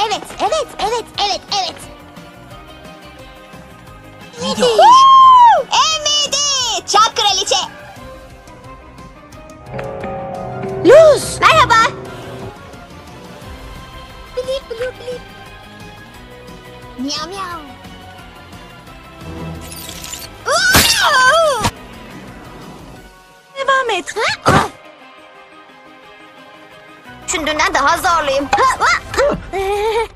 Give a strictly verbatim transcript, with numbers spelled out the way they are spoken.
evet, evet, evet, evet, evet. Emidi. Emidi! Çak kraliçe. Luz. Merhaba. Blip blip blip. Miyav miyav. Uuu! Devam et. Ah! Düşündüğünden daha zorluyum.